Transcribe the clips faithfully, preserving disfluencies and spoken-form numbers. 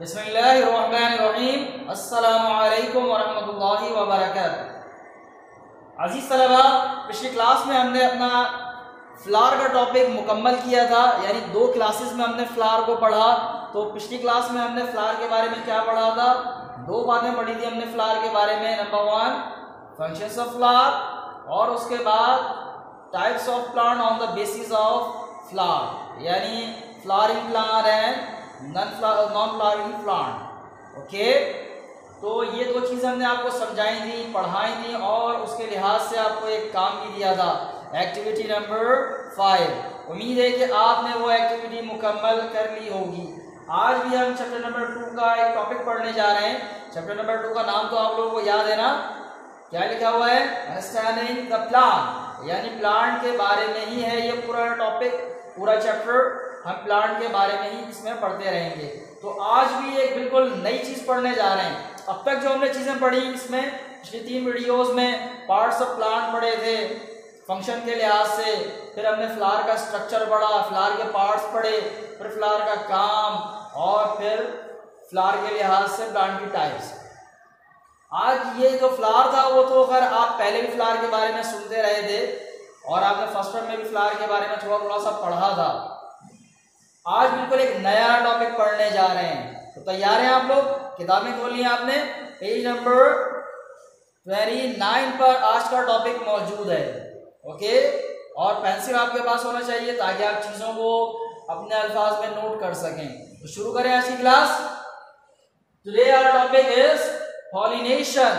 बिस्मिल्लाहिर्रहमानिर्रहीम। अस्सलामु अलैकुम वरहमतुल्लाहि वबरकातुहू। अजीज तलबा, पिछली क्लास में हमने अपना फ्लावर का टॉपिक मुकम्मल किया था, यानी दो क्लासेस में हमने फ्लावर को पढ़ा। तो पिछली क्लास में हमने फ्लावर के बारे में क्या पढ़ा था? दो बातें पढ़ी थी हमने फ्लावर के बारे में। Number one, functions of flower, और उसके बाद types of plant on the basis of flower, यानी flowering plant and non flowering plant. Okay, तो ये दो चीज़ें हमने आपको समझाई थी, पढ़ाई थी, और उसके लिहाज से आपको एक काम भी दिया था, एक्टिविटी नंबर फाइव। उम्मीद है कि आपने वो एक्टिविटी मुकम्मल कर ली होगी। आज भी हम चैप्टर नंबर टू का एक टॉपिक पढ़ने जा रहे हैं। चैप्टर नंबर टू का नाम तो आप लोगों को याद है ना? क्या लिखा हुआ है? अंडरस्टैंडिंग द प्लांट, यानी प्लांट के बारे में ही है ये पूरा टॉपिक, पूरा चैप्टर हम प्लांट के बारे में ही इसमें पढ़ते रहेंगे। तो आज भी एक बिल्कुल नई चीज़ पढ़ने जा रहे हैं। अब तक जो हमने चीज़ें पढ़ी इसमें पिछली तीन वीडियोस में पार्ट्स ऑफ प्लांट पढ़े थे फंक्शन के लिहाज से, फिर हमने फ्लावर का स्ट्रक्चर पढ़ा, फ्लावर के पार्ट्स पढ़े, फिर फ्लावर का काम, और फिर फ्लावर के लिहाज से प्लांट की टाइप्स। आज ये जो फ्लावर था वो तो खैर आप पहले भी फ्लावर के बारे में सुनते रहे थे, और आपने फर्स्ट टर्म में भी फ्लावर के बारे में थोड़ा थोड़ा सा पढ़ा था। आज बिल्कुल एक नया टॉपिक पढ़ने जा रहे हैं। तो तैयार हैं आप लोग? किताबें खोली हैं आपने? पेज नंबर उनतीस पर आज का टॉपिक मौजूद है। ओके, और पेंसिल आपके पास होना चाहिए ताकि आप चीज़ों को अपने अल्फाज में नोट कर सकें। तो शुरू करें आज की class. Today our topic is pollination.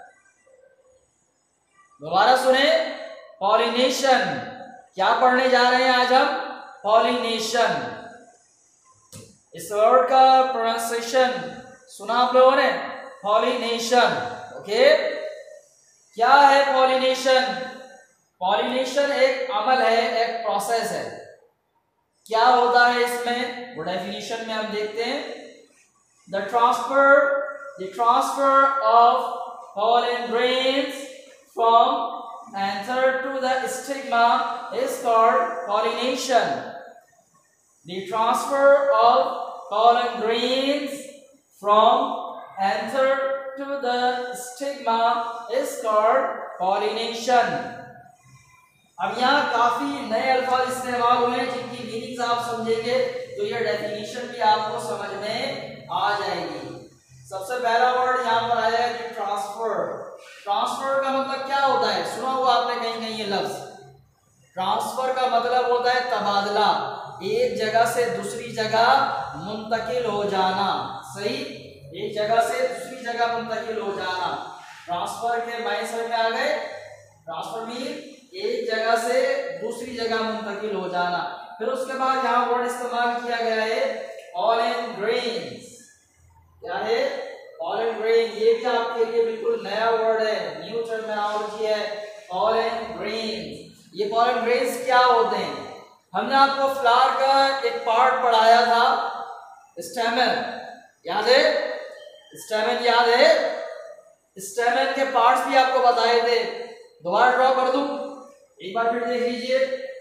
दोबारा सुने, पॉलिनेशन। क्या पढ़ने जा रहे हैं आज हम? पॉलिनेशन। इस वर्ड का प्रोनाउंसिएशन सुना आप लोगों ने? पॉलिनेशन। ओके, क्या है पॉलिनेशन? पॉलिनेशन एक अमल है, एक प्रोसेस है। क्या होता है इसमें? वो डेफिनेशन में हम देखते हैं। The transfer the transfer of pollen grains from anther to the stigma is called pollination. The transfer of pollen grains from anther to the stigma is called pollination. अब यहाँ काफी नए अल्फाज इस्तेमाल हुए हैं जिनकी मीनिंग्स आप समझेंगे तो ये डेफिनेशन भी आपको समझ में आ जाएगी। सबसे पहला वर्ड यहाँ पर आया है कि ट्रांसफर। ट्रांसफर का मतलब क्या होता है? सुना हुआ आपने कहीं कहीं ये लफ्ज। ट्रांसफर का मतलब होता है तबादला, एक जगह से दूसरी जगह मुंतकिल हो जाना। सही, एक जगह से दूसरी जगह मुंतकिल हो जाना। ट्रांसफर के मायने समझ में आ गए? ट्रांसफर मीन एक जगह से दूसरी जगह मुंतकिल हो जाना। फिर उसके बाद यहाँ वर्ड इस्तेमाल किया गया है pollen grains। क्या है? pollen grain। ये भी आपके लिए बिल्कुल नया वर्ड है, न्यू टर्मिनोलॉजी है, pollen grains। ये pollen grains क्या होते हैं? हमने आपको फ्लावर का एक पार्ट पढ़ाया था, स्टेमन। याद है? स्टेमन याद है? स्टेमन के पार्ट्स भी आपको बताए थे। दोबारा ड्रॉ कर दूं, एक बार फिर देख लीजिए।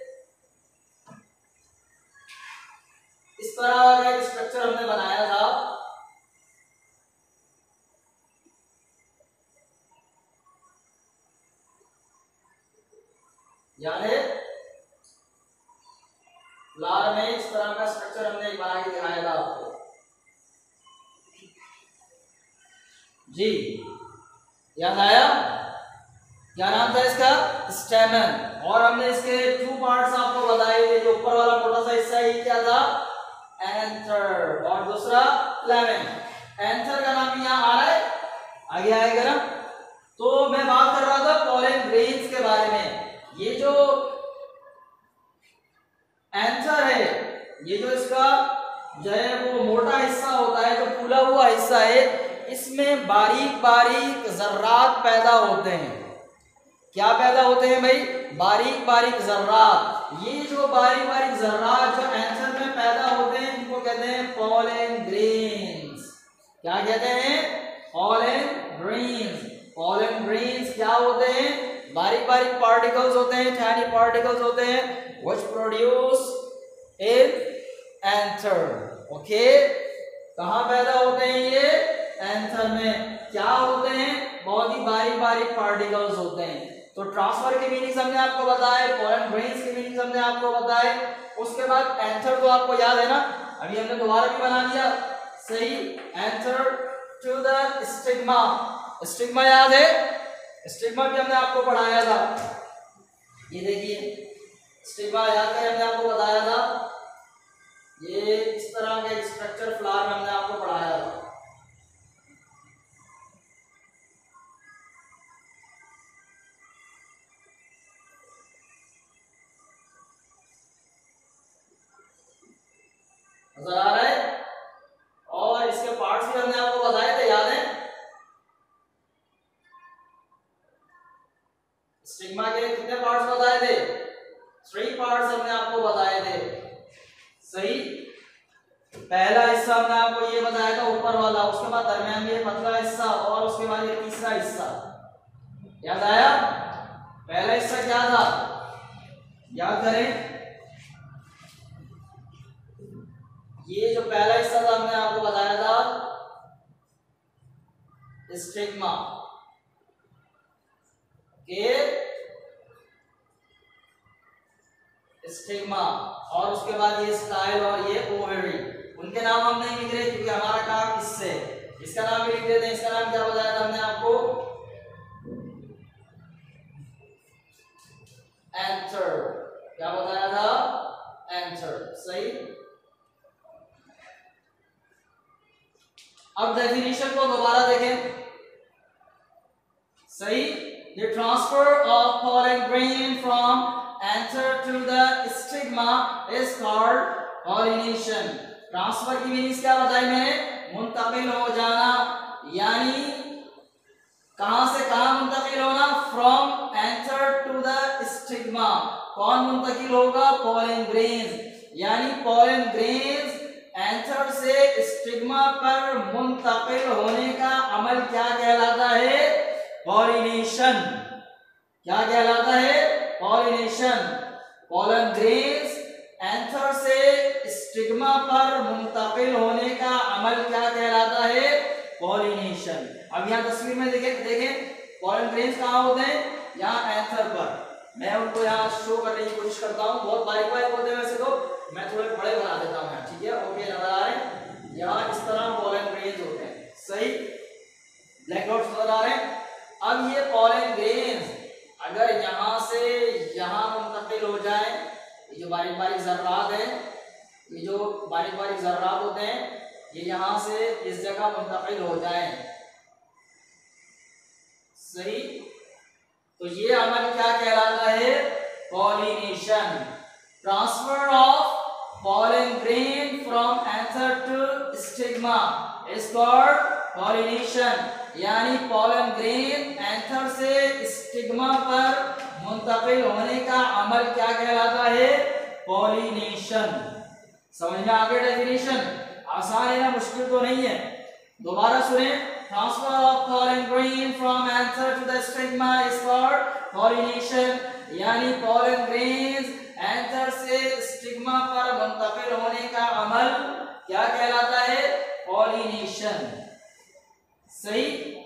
इस तरह का एक स्ट्रक्चर हमने बनाया था। याद है? फ्लावर में इस तरह का स्ट्रक्चर हमने एक बना के दिखाया था आपको। जी, याद आया? क्या नाम था इसका? स्टेमन। और हमने इसके टू पार्ट्स आपको बताए थे। जो ऊपर वाला मोटा सा हिस्सा ये क्या था? एंथर, और दूसरा फ्लेमेन। एंथर का नाम यहाँ आ रहा है, आगे आएगा ना। तो मैं बात कर रहा था pollen grains के बारे में। ये जो एंथर है, ये जो इसका जो है वो मोटा हिस्सा होता है, जो फूला हुआ हिस्सा है, इसमें बारीक बारीक जर्रात पैदा होते हैं। क्या पैदा होते हैं भाई? बारीक बारीक जर्रात। ये जो बारीक बारीक जर्रात जो एंथर में पैदा होते हैं इनको कहते हैं pollen grains। क्या कहते हैं? pollen grains। pollen grains क्या होते हैं? बारीक बारीक पार्टिकल्स होते हैं, tiny पार्टिकल्स होते हैं, which produce in anther। Okay, कहाँ पैदा होते हैं ये? एंथर में। क्या होते हैं? बहुत ही बारीक बारीक पार्टिकल्स होते हैं। तो ट्रांसफर की मीनिंग हमने आपको बताया, पोलन ग्रेन्स की मीनिंग हमने आपको बताया। उसके बाद एंथर तो आपको याद है ना, अभी हमने दोबारा भी बना दिया, सही। Anther to the stigma, stigma याद है? स्टिग्मा भी हमने आपको पढ़ाया था। ये देखिए स्टिग्मा याद करें, हमने आपको बताया था, ये इस तरह का स्ट्रक्चर फ्लावर में हमने आपको पढ़ाया था। नजर आ रहा है? और इसके पार्ट्स भी हमने आपको बताए थे, याद है? स्टिग्मा के कितने पार्ट्स बताए थे? थ्री पार्ट्स हमने आपको बताए थे, सही। पहला हिस्सा हमने आपको ये बताया था ऊपर वाला, उसके बाद दरमियान में पतला हिस्सा, और उसके बाद ये तीसरा हिस्सा, याद आया? पहला हिस्सा क्या था? याद करें, ये जो पहला हिस्सा था हमने आपको बताया था स्टिग्मा के, स्टिग्मा, और उसके बाद ये स्टाइल और ये ओवरी। उनके नाम हम नहीं लिख रहे क्योंकि हमारा काम इससे, इसका नाम भी लिख देते हैं। इसका नाम क्या बताया था हमने आपको? एंथर। क्या बताया था? एंथर, सही। अब डेफिनेशन को दोबारा देखें, सही। The transfer of pollen grain from anther to the stigma is called pollination. Transfer की मीनिंग क्या बताई मैंने? मुंतकिल हो जाना, यानी कहां से कहां मुंतकिल होना? From anther to the stigma. कौन मुंतकिल होगा? पोलन ग्रेन्स, यानी पोलन ग्रेन्स एंथर से स्टिग्मा पर मुंतकिल होने का अमल क्या कहलाता है? पॉलिनेशन। क्या कहलाता है? पॉलिनेशन। पोलन ग्रेन्स एंथर से स्टिग्मा पर मुंतकिल होने का अमल क्या कहलाता है? पॉलिनेशन। अब यहाँ तस्वीर में देखें, देखें पोलन ग्रेन्स कहाँ होते हैं? यहाँ एंथर पर। मैं उनको यहाँ शो करने की कोशिश करता हूँ, बहुत बारीक बारीक होते हैं वैसे तो, मैं थोड़े बड़े बना देता हूँ यहाँ, ठीक है? ओके, नजर आ रहे हैं? यहाँ इस तरह पोलन ग्रेन्स होते हैं, सही। ब्लैक डॉट्स नजर आ रहे हैं? अब ये पोलन ग्रेन्स अगर यहाँ से यहाँ मुंतकिल हो जाए, ये जो बारीक बारीक जर्रात हैं, ये जो बारीक बारीक जर्रात होते हैं, ये यहाँ से इस जगह मुंतकिल हो जाए, सही। तो ये अमल क्या कहलाता है? Pollination. Transfer of pollen grain from anther to stigma is called pollination, यानी pollen grain anther से स्टिग्मा पर मुंतकिल होने का अमल क्या कहलाता है? पॉलिनेशन। समझ में आ गया डेफिनेशन? आसान है ना, मुश्किल तो नहीं है। दोबारा सुने, transfer of pollen grain from anther to the stigma is called pollination, यानी pollen grains एंथर से स्टिग्मा पर मुंतकिल होने का अमल क्या कहलाता है? पॉलिनेशन, सही।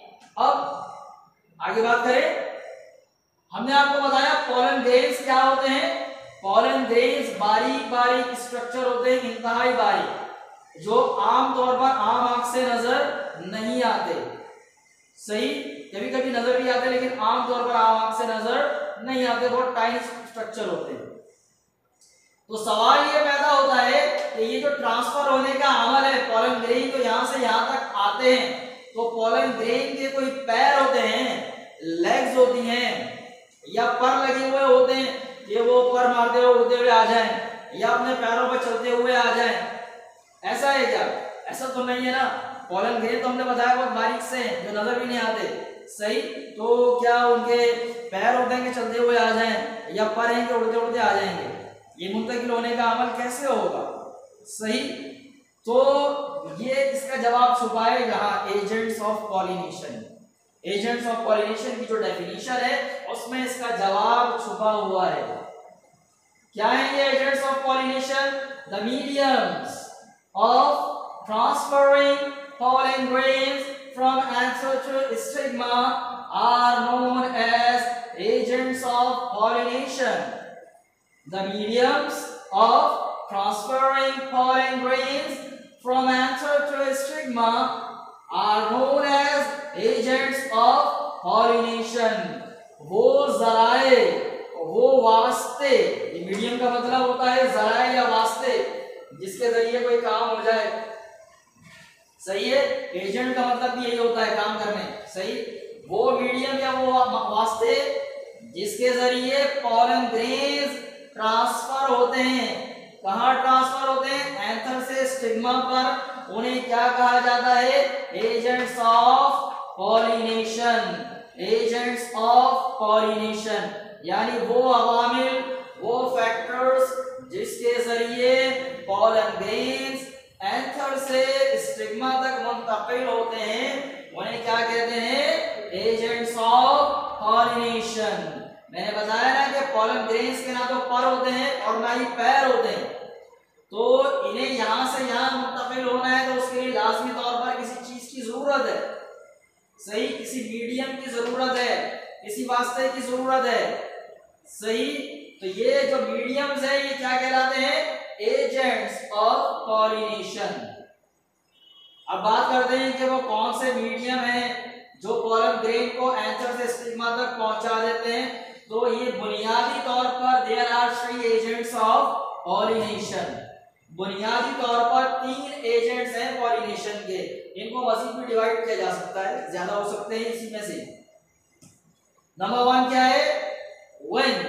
अब आगे बात करें, हमने आपको बताया पोलन ग्रेन्स क्या होते हैं? पोलन ग्रेन्स बारीक बारीक स्ट्रक्चर होते हैं, इंतहाई बारीक, जो आमतौर पर आम आंख से नजर नहीं आते, सही। कभी कभी नजर भी आते लेकिन आमतौर पर आम आंख से नजर नहीं आते, बहुत टाइनी स्ट्रक्चर होते हैं। तो सवाल ये पैदा होता है कि ये जो ट्रांसफर होने का अमल है, पोलन ग्रेन तो यहां से यहां तक आते हैं, तो पोलन ग्रेन के कोई पैर होते हैं, लेग्स होती हैं, या पर लगे हुए होते हैं कि वो पर मारते हुए उड़ते हुए आ जाएं, या अपने पैरों पर चलते हुए आ जाएं? ऐसा है क्या? ऐसा तो नहीं है ना। पोलन ग्रेन तो हमने बताया बहुत बारीक से हैं, जो नजर भी नहीं आते, सही। तो क्या उनके पैर होते हैं कि चलते हुए आ जाएं, या पर हैं कि उड़ते उड़ते आ जाएंगे? ये मुंतकिल होने का अमल कैसे होगा, सही। तो ये इसका जवाब छुपा है यहाँ, agents of pollination. Agents of pollination की जो डेफिनेशन है उसमें इसका जवाब छुपा हुआ है। क्या है ये agents of pollination? The mediums of transferring pollen grains from anther to stigma are known as agents of pollination. The mediums of transferring pollen grains from anther to stigma are known as agents of pollination. वो जराए, वो वास्ते, ये medium का मतलब होता है जराए या वास्ते जिसके जरिए कोई काम हो जाए। सही है। एजेंट का मतलब भी यही होता है, काम करने। सही। वो मीडियम या वो वास्ते जिसके जरिए पॉलन ग्रेन्स ट्रांसफर होते हैं। कहाँ ट्रांसफर होते हैं? एंथर से स्टिग्मा पर। उन्हें क्या कहा जाता है? Agents of pollination. Agents of pollination यानी वो अवामिल, वो फैक्टर्स जिसके जरिए पॉलन ग्रेन्स एंथर से स्टिग्मा तक मुंतकिल होते हैं, उन्हें क्या कहते हैं? Agents of pollination. मैंने बताया ना कि पॉलन ग्रेन्स के ना तो पर होते हैं और ना ही पैर होते हैं, तो इन्हें यहां से यहां मुंतकिल होना है तो उसके लिए लाजमी तौर पर किसी चीज की जरूरत है। सही। किसी मीडियम की जरूरत है, किसी वास्ते की जरूरत है। सही। तो ये जो मीडियम्स है ये क्या कहलाते हैं? Agents of pollination. अब बात करते हैं कि वो कौन से मीडियम हैं जो पॉलन ग्रेन को एंथर से स्टिग्मा तक पहुंचा देते हैं। तो ये बुनियादी तौर पर there are three agents of pollination. बुनियादी तौर पर तीन एजेंट्स हैं पॉलिनेशन के। इनको मजीद भी डिवाइड किया जा सकता है, ज्यादा हो सकते हैं इसी में से। नंबर वन क्या है? Wind.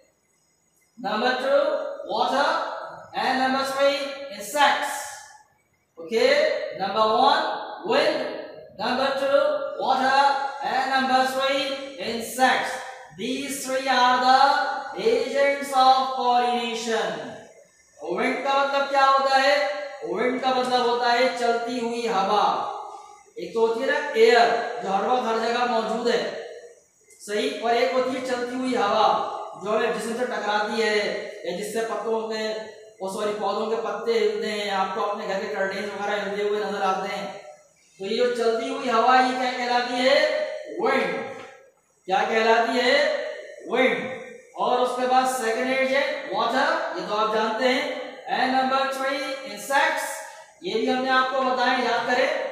Number two water and number three insects. Okay, number one wind, number two water, and number three insects. These three are the agents of pollination. Wind का मतलब क्या होता है? Wind का मतलब होता है चलती हुई हवा। एक तो होती है ना एयर जो हर वक्त हर जगह मौजूद है। सही। और एक होती है चलती हुई हवा जो है जिसम से टकराती है या जिससे पत्तों के और सॉरी पौधों के पत्ते हिलते हैं, आपको अपने घर के कर्टेन्स वगैरह हिलते हुए नजर आते हैं। तो ये जो चलती हुई हवा ये क्या कहलाती है? विंड। क्या कहलाती है? विंड। और उसके बाद सेकंड एजेंट वाटर, ये तो आप जानते हैं। एंड नंबर थ्री इंसेक्ट्स, ये भी हमने आपको बताया, याद करें।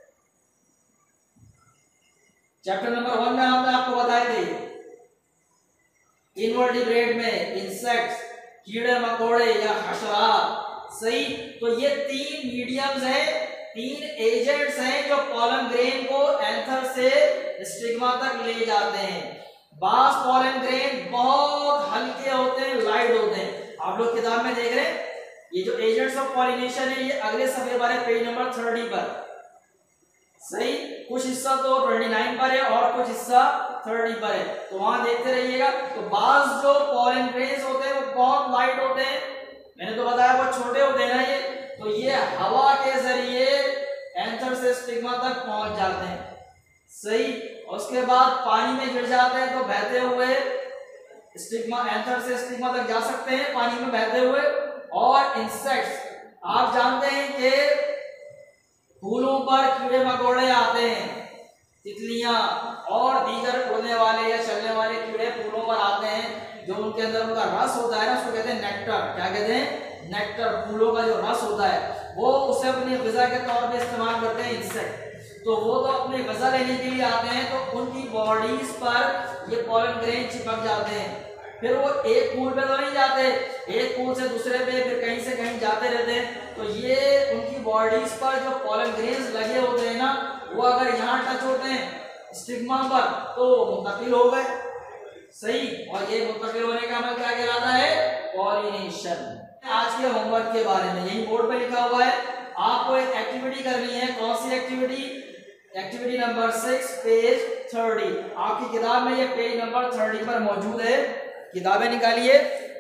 चैप्टर नंबर वन में हमने आपको बताए थे इनवर्टिब्रेट में इंसेक्ट्स, कीड़े मकोड़े या हशरात। सही। तो ये तीन मीडियम्स हैं, तीन एजेंट्स हैं जो पॉलन ग्रेन को एंथर से स्टिग्मा तक ले जाते हैं। बास पॉलन ग्रेन बहुत हल्के होते हैं, लाइट होते हैं। आप लोग किताब में देख रहे हैं ये जो एजेंट्स ऑफ पॉलिनेशन है ये अगले सफे पर है, पेज नंबर थर्टी पर। सही। कुछ हिस्सा तो उनतीस पर है और कुछ हिस्सा तीस पर है, तो वहां देखते रहिएगा। तो बाज जो पॉलन ग्रेन्स होते हैं वो बहुत लाइट होते हैं। मैंने तो बताया वो छोटे होते हैं ना ये, तो ये हवा के जरिए एंथर से स्टिग्मा तक पहुंच जाते हैं। सही। और उसके बाद पानी में गिर जाते हैं तो बहते हुए स्टिग्मा एंथर से स्टिग्मा तक जा सकते हैं पानी में बहते हुए। और इंसेक्ट्स, आप जानते हैं कि फूलों पर कीड़े मकोड़े आते हैं, तितलियां और दीगर उड़ने वाले या चलने वाले कीड़े फूलों पर आते हैं, जो उनके अंदर उनका रस होता है ना, उसको कहते हैं नेक्टर। क्या कहते हैं? नेक्टर। फूलों का जो रस होता है वो उसे अपनी ग़िज़ा के तौर पे इस्तेमाल करते हैं इंसेक्ट। तो वो तो अपनी ग़िज़ा लेने के लिए आते हैं, तो उनकी बॉडीज पर ये पॉलन ग्रेन चिपक जाते हैं। फिर वो एक फूल पे तो नहीं जाते, एक फूल से दूसरे पे, फिर कहीं से कहीं जाते रहते हैं। तो ये उनकी बॉडीज पर जो पॉलन ग्रेन्स लगे होते हैं ना, वो अगर यहाँ टच होते हैं स्टिग्मा पर तो मुंतकिल हो गए। सही। और ये मुंतकिल होने का अमल क्या कहलाता है? पॉलिनेशन। आज के होमवर्क के बारे में यही बोर्ड पे लिखा हुआ है, आपको एक एक्टिविटी करनी है। कौन सी activity? Activity number six page thirty. आपकी किताब में ये पेज नंबर थर्टी पर मौजूद है। किताबें निकालिए,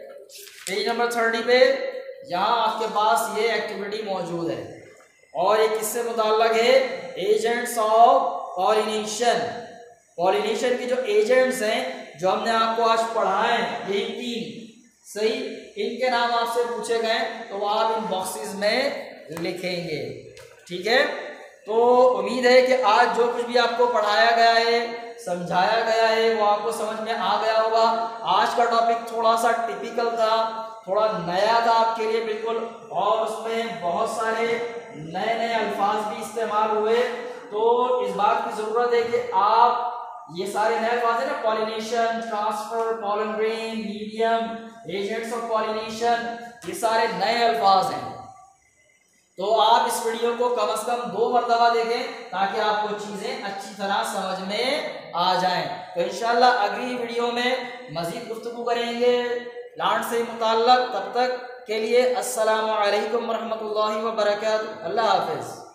पेज नंबर थर्टी पे यहाँ आपके पास ये एक्टिविटी मौजूद है। और ये किससे मुताल्लक है? Agents of pollination. पॉलिनेशन के जो एजेंट्स हैं जो हमने आपको आज पढ़ाए हैं, यही तीन। सही। इनके नाम आपसे पूछे गए तो आप इन बॉक्सेस में लिखेंगे। ठीक है, तो उम्मीद है कि आज जो कुछ भी आपको पढ़ाया गया है, समझाया गया है, वो आपको समझ में आ गया होगा। आज का टॉपिक थोड़ा सा टिपिकल था, थोड़ा नया था आपके लिए बिल्कुल, और उसमें बहुत सारे नए नए अल्फाज भी इस्तेमाल हुए। तो इस बात की ज़रूरत है कि आप ये सारे नए अल्फाज है ना, pollination, transfer, pollen grain, medium, agents of pollination, ये सारे नए अल्फाज हैं। तो आप इस वीडियो को कम से कम दो मरतबा देखें ताकि आपको चीज़ें अच्छी तरह समझ में आ जाएं। तो इंशाल्लाह अगली वीडियो में मज़ीद गुफ्तगू करेंगे प्लांट से मुताल्लक़। तब तक के लिए अस्सलामु अलैकुम रहमतुल्लाहि व बरकातहू। अल्लाह हाफ़िज़।